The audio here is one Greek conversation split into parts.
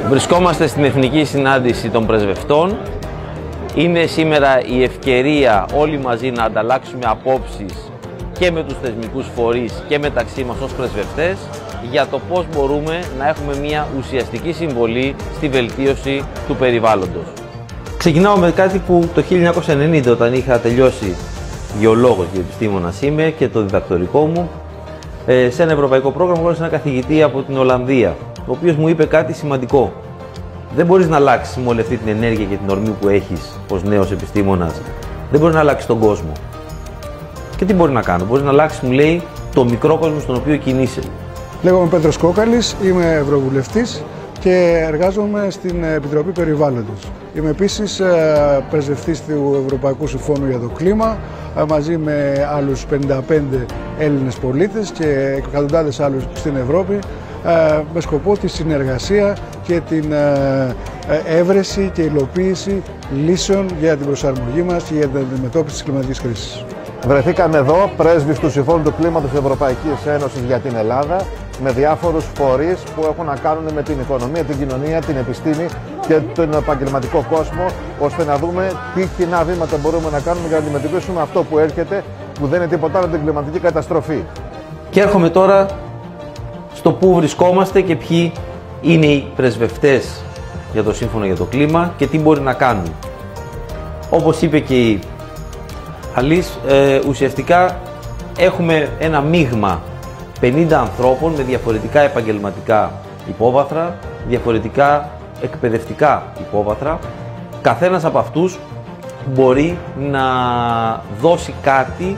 Βρισκόμαστε στην Εθνική Συνάντηση των Πρεσβευτών. Είναι σήμερα η ευκαιρία όλοι μαζί να ανταλλάξουμε απόψεις και με τους θεσμικούς φορείς και μεταξύ μας ως πρεσβευτές για το πώς μπορούμε να έχουμε μια ουσιαστική συμβολή στη βελτίωση του περιβάλλοντος. Ξεκινάω με κάτι που το 1990, όταν είχα τελειώσει γεωλόγος και επιστήμονας είμαι και το διδακτορικό μου, σε ένα ευρωπαϊκό πρόγραμμα γνώρισα έναν καθηγητή από την Ολλανδία, ο οποίος μου είπε κάτι σημαντικό. Δεν μπορείς να αλλάξεις με όλη αυτή την ενέργεια και την ορμή που έχεις ως νέος επιστήμονας. Δεν μπορείς να αλλάξεις τον κόσμο. Και τι μπορεί να κάνω? Μπορείς να αλλάξεις, μου λέει, το μικρό κόσμο στον οποίο κινείσαι. Λέγομαι Πέτρος Κόκαλης, είμαι ευρωβουλευτής και εργάζομαι στην Επιτροπή Περιβάλλοντος. Είμαι επίσης πρεσβευτής του Ευρωπαϊκού Συμφώνου για το Κλίμα, μαζί με άλλους 55 Έλληνες πολίτες και εκατοντάδες άλλους στην Ευρώπη, με σκοπό τη συνεργασία και την έβρεση και υλοποίηση λύσεων για την προσαρμογή μας και για την αντιμετώπιση της κλιματικής κρίσης. Βρεθήκαμε εδώ, πρέσβεις του Συμφώνου του Κλίματος της Ευρωπαϊκής Ένωσης για την Ελλάδα, με διάφορους φορείς που έχουν να κάνουν με την οικονομία, την κοινωνία, την επιστήμη και τον επαγγελματικό κόσμο, ώστε να δούμε τι κοινά βήματα μπορούμε να κάνουμε για να αντιμετωπίσουμε αυτό που έρχεται, που δεν είναι τίποτα άλλο την κλιματική καταστροφή. Και έρχομαι τώρα στο πού βρισκόμαστε και ποιοι είναι οι πρεσβευτές για το Σύμφωνο για το Κλίμα και τι μπορεί να κάνουν. Όπως είπε και η Αλής, ουσιαστικά έχουμε ένα μείγμα 50 ανθρώπων με διαφορετικά επαγγελματικά υπόβαθρα, διαφορετικά εκπαιδευτικά υπόβαθρα. Καθένας από αυτούς μπορεί να δώσει κάτι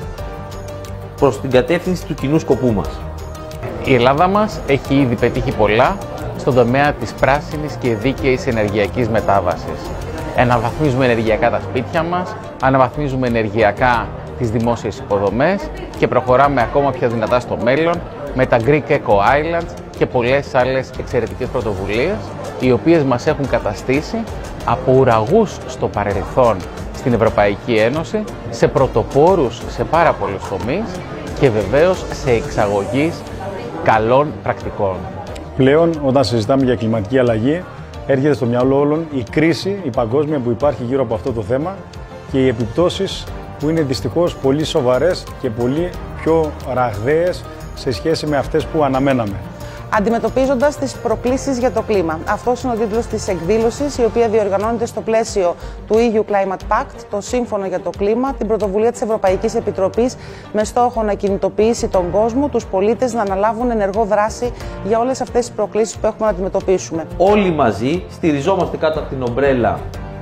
προς την κατεύθυνση του κοινού σκοπού μας. Η Ελλάδα μας έχει ήδη πετύχει πολλά στον τομέα της πράσινης και δίκαιης ενεργειακής μετάβασης. Αναβαθμίζουμε ενεργειακά τα σπίτια μας, αναβαθμίζουμε ενεργειακά τις δημόσιες υποδομές και προχωράμε ακόμα πιο δυνατά στο μέλλον με τα Greek Eco Islands και πολλές άλλες εξαιρετικές πρωτοβουλίες, οι οποίες μας έχουν καταστήσει από ουραγούς στο παρελθόν στην Ευρωπαϊκή Ένωση, σε πρωτοπόρους σε πάρα πολλούς τομείς και βεβαίως σε εξαγωγής καλών πρακτικών. Πλέον, όταν συζητάμε για κλιματική αλλαγή, έρχεται στο μυαλό όλων η κρίση, η παγκόσμια που υπάρχει γύρω από αυτό το θέμα και οι επιπτώσεις που είναι δυστυχώς πολύ σοβαρές και πολύ πιο ραγδαίες σε σχέση με αυτές που αναμέναμε. Αντιμετωπίζοντας τις προκλήσεις για το κλίμα. Αυτός είναι ο τίτλος της εκδήλωσης, η οποία διοργανώνεται στο πλαίσιο του EU Climate Pact, το Σύμφωνο για το Κλίμα, την πρωτοβουλία της Ευρωπαϊκής Επιτροπής, με στόχο να κινητοποιήσει τον κόσμο, τους πολίτες, να αναλάβουν ενεργό δράση για όλες αυτές τις προκλήσεις που έχουμε να αντιμετωπίσουμε. Όλοι μαζί στηριζόμαστε κάτω από την ομπρέλα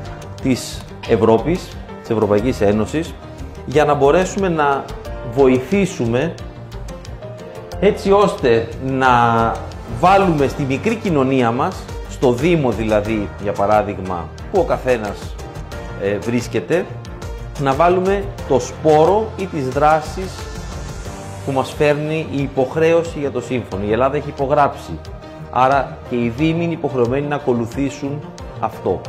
της Ευρώπης, της Ευρωπαϊκής Ένωσης, για να μπορέσουμε να βοηθήσουμε έτσι ώστε να βάλουμε στη μικρή κοινωνία μας, στο Δήμο δηλαδή, για παράδειγμα, που ο καθένας βρίσκεται, να βάλουμε το σπόρο ή τις δράσεις που μας φέρνει η υποχρέωση για το σύμφωνο. Η Ελλάδα έχει υπογράψει, άρα και οι Δήμοι είναι υποχρεωμένοι να ακολουθήσουν αυτό.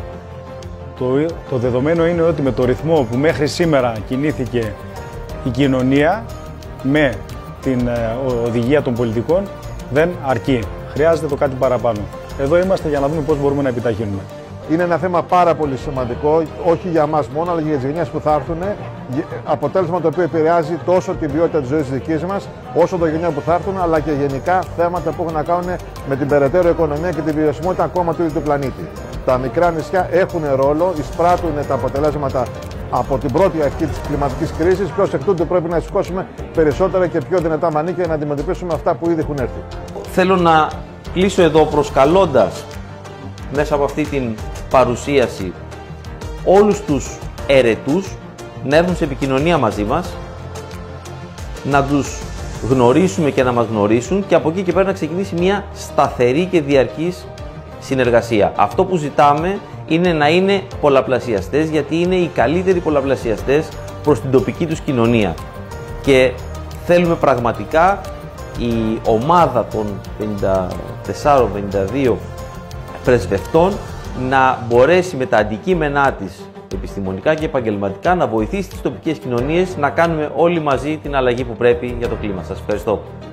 Το δεδομένο είναι ότι με το ρυθμό που μέχρι σήμερα κινήθηκε η κοινωνία με την οδηγία των πολιτικών δεν αρκεί. Χρειάζεται το κάτι παραπάνω. Εδώ είμαστε για να δούμε πώς μπορούμε να επιταχύνουμε. Είναι ένα θέμα πάρα πολύ σημαντικό, όχι για μας μόνο, αλλά για τις γενιές που θα έρθουν. Αποτέλεσμα το οποίο επηρεάζει τόσο την ποιότητα της ζωής της δικής μας, όσο το γενιά που θα έρθουν, αλλά και γενικά θέματα που έχουν να κάνουν με την περαιτέρω οικονομία και την βιωσιμότητα ακόμα του ίδιου του πλανήτη. Τα μικρά νησιά έχουν ρόλο, εισπράττουν τα αποτελέσματα από την πρώτη αρχή της κλιματικής κρίσης και ως εκ τούτου πρέπει να σηκώσουμε περισσότερα και πιο δυνατά μανίκια να αντιμετωπίσουμε αυτά που ήδη έχουν έρθει. Θέλω να κλείσω εδώ προσκαλώντας μέσα από αυτή την παρουσίαση όλους τους αιρετούς να έρθουν σε επικοινωνία μαζί μας, να τους γνωρίσουμε και να μας γνωρίσουν και από εκεί και πέρα να ξεκινήσει μια σταθερή και διαρκής συνεργασία. Αυτό που ζητάμε είναι να είναι πολλαπλασιαστές, γιατί είναι οι καλύτεροι πολλαπλασιαστές προς την τοπική τους κοινωνία. Και θέλουμε πραγματικά η ομάδα των 54-52 πρεσβευτών να μπορέσει με τα αντικείμενά της επιστημονικά και επαγγελματικά να βοηθήσει τις τοπικές κοινωνίες να κάνουμε όλοι μαζί την αλλαγή που πρέπει για το κλίμα. Σας ευχαριστώ.